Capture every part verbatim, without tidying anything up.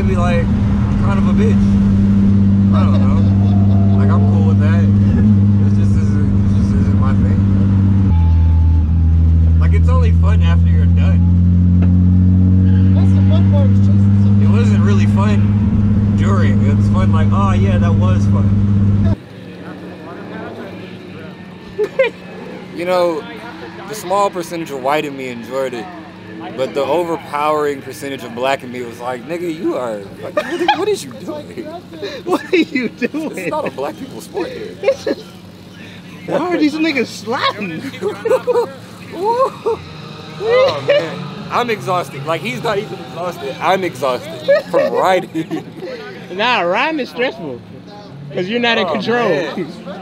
maybe like kind of a bitch. I don't know. Like I'm cool with that. It just isn't, it just isn't my thing. Like it's only fun after you're done. That's the fun part. It's just it wasn't really fun during. It was fun like, oh yeah, that was fun. You know, the small percentage of white in me enjoyed it, but the overpowering percentage of black in me was like, nigga, you are, like, what, what is you doing? What are you doing? This is not a black people sport here. Why are these niggas slapping? Oh man, I'm exhausted. Like he's not even exhausted. I'm exhausted from riding. Nah, riding is stressful because you're not in Oh, control.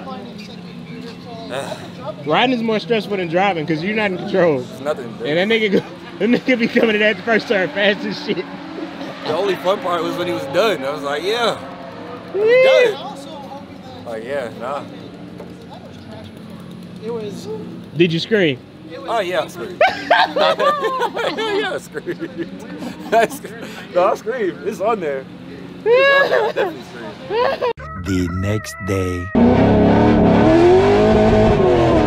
Riding is more stressful than driving because you're not in control. It's nothing. Bro. And that nigga, go, that nigga be coming to that first turn fast as shit. The only fun part was when he was done. I was like, yeah, I'm done. Like yeah, nah. It was. Did you scream? Oh yeah, I screamed. yeah, I screamed. I screamed. No, I screamed. It's on there. It's on there. I definitely screamed. The next day.